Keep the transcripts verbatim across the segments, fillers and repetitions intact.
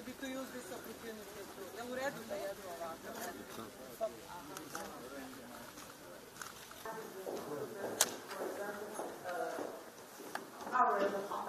maybe to use this opportunity to... Jel u redu da jedu ovako? Hour and a half.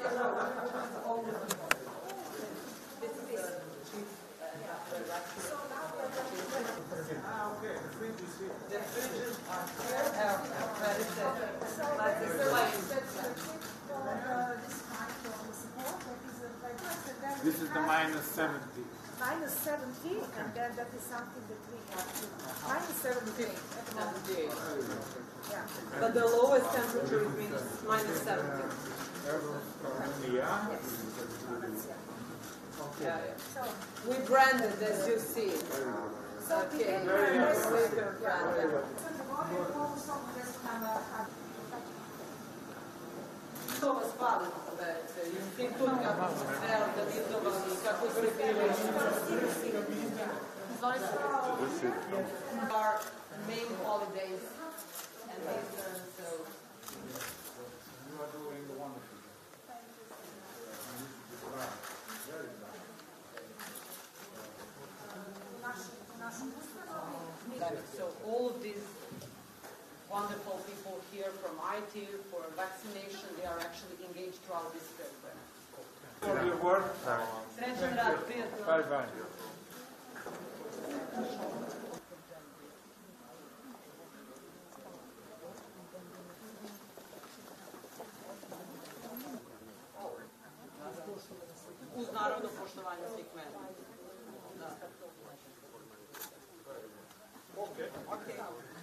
This is the minus seventy. Minus seventy, and then that is something that we have to. Minus seventy-eight at the moment. Yeah. But the lowest temperature is minus, minus seventy. Yeah. Yes. Yeah, yeah. So, We branded, as you see. so Okay, we very can nice. Later branded. Što vas fali da je institut kako se sve organizovan i kako se bili? Our main holidays and Easter, so... You are doing wonderful. So all of these wonderful people here from I T for vaccination, they are actually engaged throughout this program. For your work. Srećan rad, prijatno. Bye bye. Uz naravno poštovanje svih mera. Da. Okay. Okay.